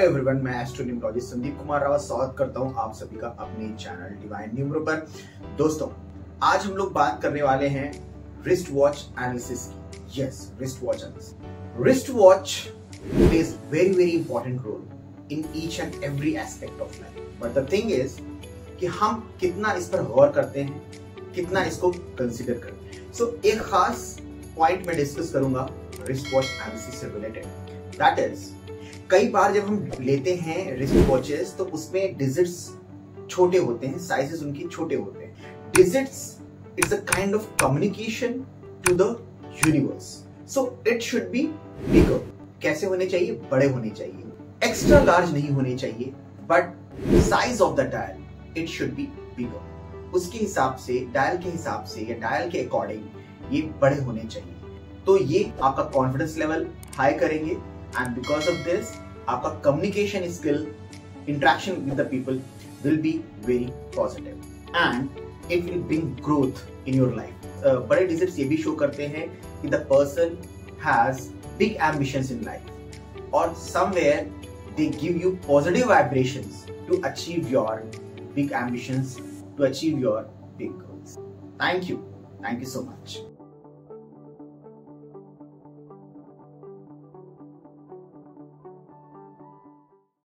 Hello everyone, मैं एस्ट्रोन्यूमरोलॉजिस्ट संदीप कुमार रावत स्वागत करता हूं आप सभी का अपने चैनल डिवाइन न्यूमरो पर। दोस्तों, आज हम लोग बात करने वाले हैं रिस्ट वॉच एनालिसिस की। Yes, wrist watch analysis. Wrist watch plays very important role in each and every aspect of life, but the thing is कि हम कितना इस पर गौर करते हैं, कितना इसको कंसिडर करते हैं। सो एक खास पॉइंट में डिस्कस करूंगा रिस्ट वॉच एनालिसिस से रिलेटेड, दैट इज कई बार जब हम लेते हैं रिस्ट वॉचेस तो उसमें डिजिट्स छोटे होते हैं, साइजेस उनकी छोटे होते हैं। Digits it's a kind of communication to the universe, so it should be bigger. कैसे होने चाहिए? बड़े होने चाहिए, एक्स्ट्रा लार्ज नहीं होने चाहिए, but size of the dial it should be bigger. उसके हिसाब से, डायल के हिसाब से या डायल के अकॉर्डिंग ये बड़े होने चाहिए। तो ये आपका कॉन्फिडेंस लेवल हाई करेंगे and because of this आपका communication skill, interaction with the people will be very positive and it will bring growth in your life. बड़े डिजिट्स ये भी शो करते हैं कि the person has big ambitions in life or somewhere they give you positive vibrations to achieve your big ambitions, to achieve your big goals. Thank you so much.